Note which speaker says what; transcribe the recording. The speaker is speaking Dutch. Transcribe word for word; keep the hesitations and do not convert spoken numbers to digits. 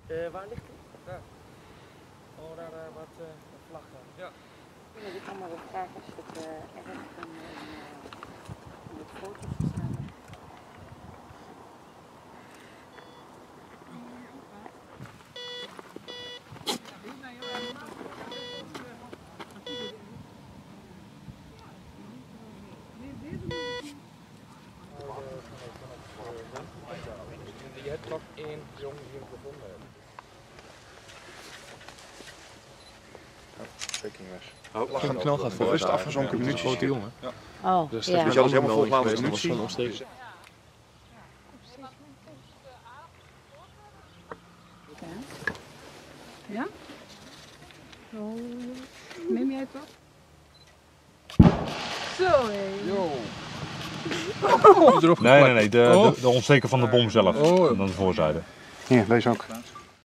Speaker 1: Uh, waar ligt die? Daar. Oh, daar uh, wat uh, vlaggen. Ja.
Speaker 2: Ja, die kan maar op graag als het uh, erg kan in het foto's verstaan.
Speaker 1: Je hebt nog één jongen die hem gevonden hebben.
Speaker 3: Steking weg.
Speaker 4: Oh, ging knal gaat voor.
Speaker 3: Bewust afgezonken munitie.
Speaker 4: Grote jongen.
Speaker 3: Ja.
Speaker 2: Oh,
Speaker 4: dus
Speaker 2: ja.
Speaker 3: Moet je alles helemaal volgaan met munitie?
Speaker 4: Dat was van omsteken.
Speaker 5: Ja? Oh, neem jij het op? Zo, hé.
Speaker 3: Yo.
Speaker 4: Nee, nee, nee, de, de, de ontsteker van de bom zelf.
Speaker 3: Oh.
Speaker 4: En dan de voorzijde.
Speaker 3: Hier, deze ook.